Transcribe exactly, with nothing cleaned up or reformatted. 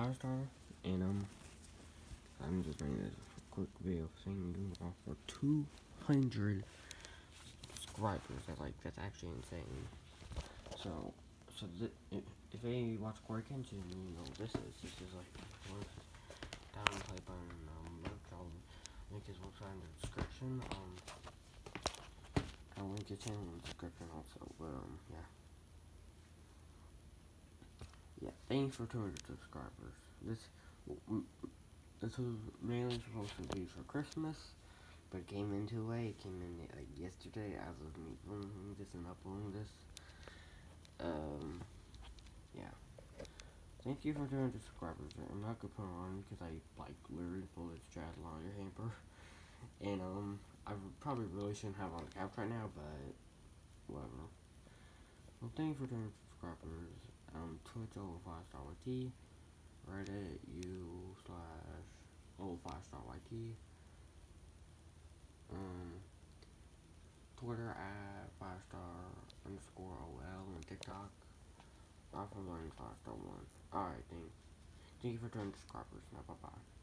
five star, and um, I'm just making this quick video saying you can offer two hundred subscribers. That's like that's actually insane. So, so th if, if they watch Corey Kenshin, you know this is this is like down the play button. Um, I'll link his website in the description. Um, I'll link his channel in the description also. But um, yeah. Yeah, thanks for two hundred subscribers. This this was mainly supposed to be for Christmas, but it came in too late. It came in like yesterday as of me filming this and uploading this. Um, yeah. Thank you for two hundred subscribers. I'm not gonna put it on because I like literally pulled this straddle on your hamper, and um, I probably really shouldn't have it on the couch right now, but whatever. Well, thank you for two hundred subscribers. Um, Twitch over five star Y T, Reddit u slash over five star Y T, um, Twitter at five star underscore O L, and TikTok. I'm from learning five star one. Alright, thanks. Thank you for two hundred subscribers. Now, bye bye.